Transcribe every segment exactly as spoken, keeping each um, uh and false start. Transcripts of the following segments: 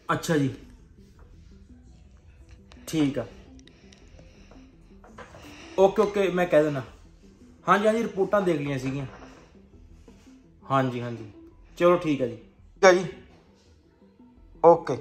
अच्छा जी ठीक है ओके ओके मैं कह देना। हाँ जी हाँ जी रिपोर्टां देख लिया सीगियां। हाँ जी हाँ जी चलो ठीक है जी ठीक है जी ओके।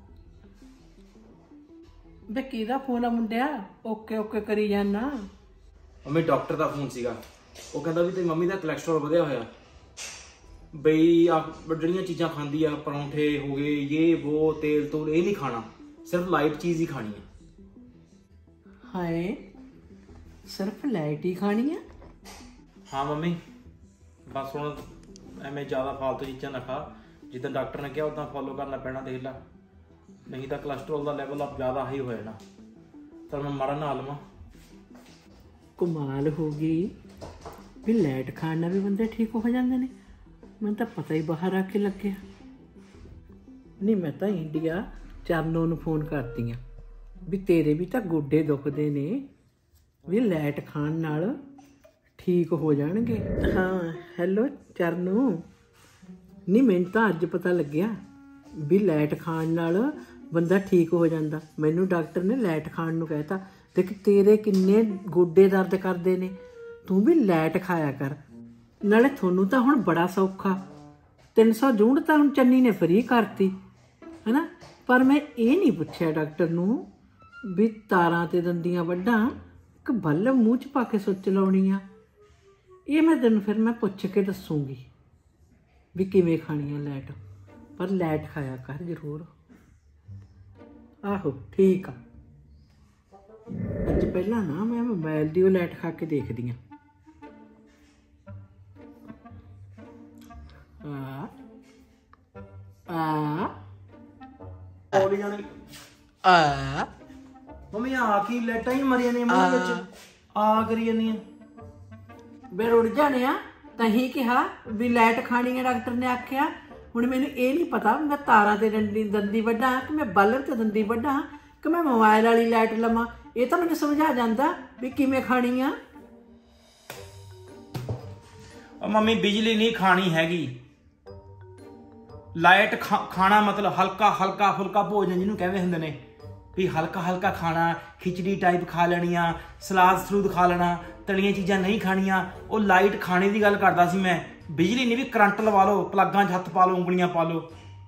बे किहदा फोन आ मुंडिया ओके ओके करी जाना। मम्मी डॉक्टर का फोन सीगा वो कहता भी तेरी मम्मी का कोलेस्ट्रॉल वधिया होया बई आ जड़ियां चीज़ां खांदी आ परौंठे हो गए ये वो तेल तूल ये नहीं खाना सिर्फ लाइट चीज़ ही खानी है। हाय सिर्फ लाइट ही खानी है। हाँ मम्मी बस हुण एवें ज़्यादा फालतू चीज़ां ना खा जिद्दां डॉक्टर ने कहा उदां फॉलो करना पैना देख ला नहीं तो कोलेस्ट्रॉल का लैवल अब ज़्यादा हाई हो जाना तो मैं मरा ना लवां। कमाल हो गई भी लाइट खाण नाल भी बंदे ठीक हो जाते हैं। मैं तो पता ही बाहर आके लग गया नहीं मैं तो इंडिया चरणों नूं फोन करती हाँ भी तेरे भी तो गोडे दुखते ने भी लाइट खाण नाल ठीक हो जाणगे। हाँ हैलो चरणों नहीं मैनूं तो अज पता लग्या भी लाइट खाण नाल बंदा ठीक हो जाता। मैनूं डॉक्टर ने लाइट खाण नूं कहता देख तेरे किन्ने गोडे दर्द करते ने तू भी लाइट खाया कर नाले थोनू तो हुण बड़ा सौखा तीन सौ यूनिट तो हुण चन्नी ने फ्री करती है ना। पर मैं ये नहीं पूछया डॉक्टर नूं भी तारां ते दंदियां वड्डां कि बल्ब मूँह च पा के सुच लाउणी आ। ये मैं तैनूं फिर मैं पुछ के दसूंगी भी किवें खानी है लाइट पर लाइट खाया कर जरूर। आहो ठीक आ अज पहला ना मैं मोबाइल दी लाइट खा के देखदी हाँ। आ आ आ मम्मी आ की लाइटां ही मरिया ने मूंह विच आ करी जानियां बे रुड़ जाने आ तही कहा भी लाइट खानी है डॉक्टर ने आख्या। हुण मैनूं ये नहीं पता मैं तारा ते दंदी दंदी वड्डा कि मैं बल्ब ते दंदी वड्डा कि मैं मोबाइल वाली लाइट लवां। ये तो मैनूं समझा जांदा भी किवें खानी आ। मम्मी बिजली नहीं खानी हैगी लाइट खा, खाना मतलब हल्का हल्का फुल्का भोजन जिन्होंने कहते होंगे ने भी हल्का हल्का खाना खिचड़ी टाइप खा लेनी सलाद सलूद खा लेना तलियां चीज़ां नहीं खानियां वो लाइट खाने की गल करता सी मैं। बिजली नहीं भी करंट लवा लो प्लगां च हत्थ पा लो उंगलियां पा लो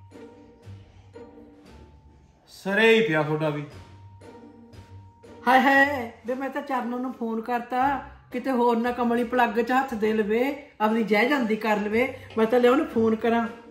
सरे ही पिया थोड़ा भी। हाय हाय वे मैं तो चरणों नूं फोन करता किते होर ना कमली प्लग च हत्थ दे लवे अपनी जय जांदी कर लवे मैं तो लिया उन्हें फोन करा।